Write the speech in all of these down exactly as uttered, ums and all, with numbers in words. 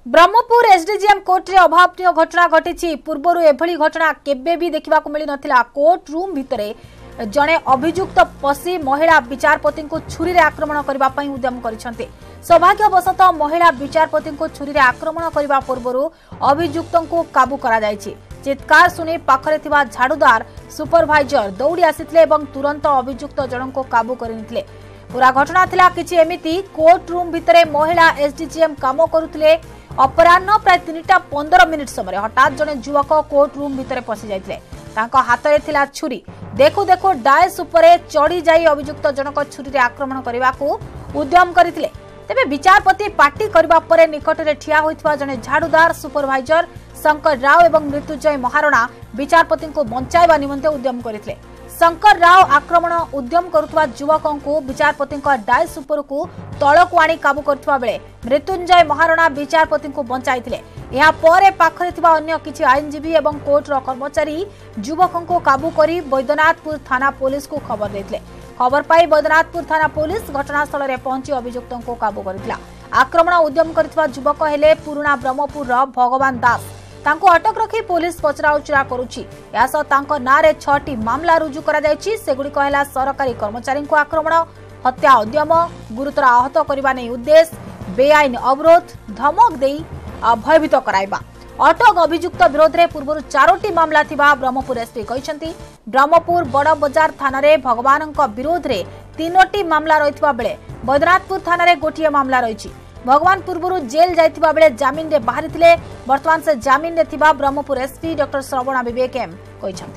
Brahmapur SDGM court रे अभावनीय घटना घटी। पूर्वर एभली घटना केबे भी देखा मिल नथिला। कोर्ट रूम भितरे जड़े अभियुक्त पशि महिला विचारपति को छुरी आक्रमण करने उद्यम करिसेंते। सौभाग्यवशतः महिला विचारपति को छुरी आक्रमण करने पूर्व अभियुक्त को काबू करा जायछि। चित्कार शुणी पाखरे थिबा झाड़ूदार सुपरभाइजर दौड़ी आसीथिले एवं तुरंत अभियुक्त जन को काबू करनिथिले। पूरा घटना थिला किछि एमिति। कोर्ट रूम भितरे महिला एसडीजीएम काम करुथिले। अपराह्न प्राय तीनटा पंद्रह मिनिट समय हठात जड़े युवक कोर्ट रूम भितर पशि जाइथिले। तांको हाथ थिला छुरी। देखु देखु डायस उपरे चढ़ी जाई अभियुक्त जनक छुरी आक्रमण करने को उद्यम करथिले। तेबे विचारपति पार्टी करबा परे निकटरे ठिया होइथबा जने झाड़ूदार सुपरभाइजर शंकर राव एवं मृत्युंजय महारणा विचारपति को बंचाइबा निमंते उद्यम करथिले। शंकर राव आक्रमण उद्यम करुवा युवकों को विचारपति डायस उपर को तलक आनी काबू करथिबा बेले मृत्युंजय महारणा विचारपति को बंचाइथिले। यहा परे पाखरे थिबा अन्य किछि आईनजीवी एवं कोर्टर कर्मचारी युवकों को काबू करी बैद्यनाथपुर थाना पुलिस को खबर देथिले। खबर पाई बैद्यनाथपुर थाना पुलिस घटनास्थल में पहुंची अभियुक्तों को काबू करथिला। आक्रमण उद्यम करथिबा युवक हेले पुराना ब्रह्मपुर भगवान दास। तांको अटक रखी पुलिस पचराउचरा करुछि। या सह तांको नारे छटी मामला रुजु करा जायछि। सेगुडी कहला सरकारी कर्मचारी को आक्रमण, हत्या उद्यम, गुरुतर आहत करबा नै उद्देश्य, बेआईन अवरोध, धमक देई भयभीत कराइबा। अटक अभियुक्त विरोध में पूर्व चारोटी मामला थिबा ब्रह्मपुर एसपी कहिसंती। ब्रह्मपुर बड़ बजार थाना रे भगवान विरोध में तीनोटी मामला रहितबा बेले बैद्यनाथपुर थाना रे गोटिए मामला रहिछि। भगवान पूर्व जेल जाइथिबा बेले जामिन रे बाहरी थिले। वर्तमान से जामिन रे थिबा Brahmapur SP doctor Shravana Vivek M कहिसंती।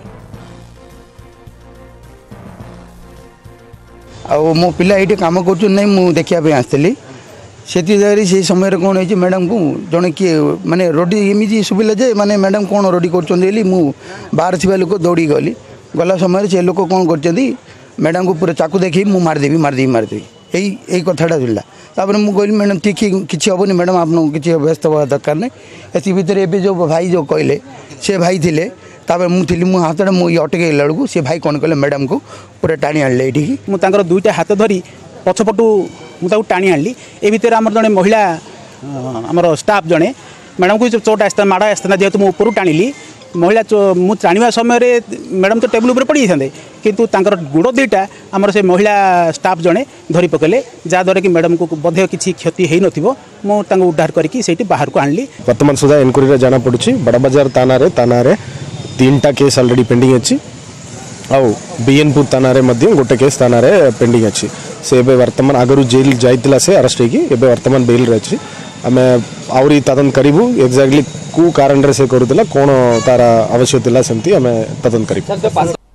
आ मो पिला एठी काम करछु नै मु देखिया पे आस्तली। सेति जारी से समय रे कोन होई मैडम को जने कि माने रोडी एमिजी सुबिला जे माने मैडम कोन रोडी करछन देली मु बाहर थिबा लोक दौड़ी गली। गला समय से लोक कोन करछंदी मैडम को पूरा चाकू देखि मु मार देबी मार देबी मार देबी एई एई कथाटा जुला। तापर मु कहली मैडम ठीक किछि हबनी मैडम आपन किछि व्यस्त होबा दरकार नै। एति भीतर एबे जो भाई जो कहले से भाई थिले। तापर मु थिली मु हाथडे मु अटके लड़कू से भाई कोन कहले मैडम को पूरा टाणी आनले एठी मु तांकर दुईटा हाथ धरी पछपटू मु ताऊ टाणी आनली। ए भीतर आमर जने महिला आमर स्टाफ जने मैडम को चोट आस्ता माड़ा आस्ता जेहेतु मु ऊपर टाणीली महिला मु टाणीवा समय रे मैडम तो टेबल ऊपर पड़ी जाते किंतु तांकर गुड़ दुईटा आमर से महिला स्टाफ जने धरी पकेले जहाँद्वारा कि मैडम को बोधे किसी क्षति हो नथिबो मु तांको उद्धार करके सेठी बाहर को आनली। वर्तमान सुधा इनक्वारी रे जाना पड़ुछि बड़ा बाजार थाना रे थाना रे तीनटा केस ऑलरेडी पेंडिंग अछि आउ बीएनपुर थाना रे मध्य गोटे केस थाना रे पेंडिंग अछि। से एबे वर्तमान आगरु जेल जाइतिला से अरेस्ट होगी एबे वर्तमान बेल रे अछि। आमे आउरी तदन करिबु एक्जेक्टली कु कारण रे से करूतिला कोन तारा आवश्यक थिला सेमती आमे तदन करिबु।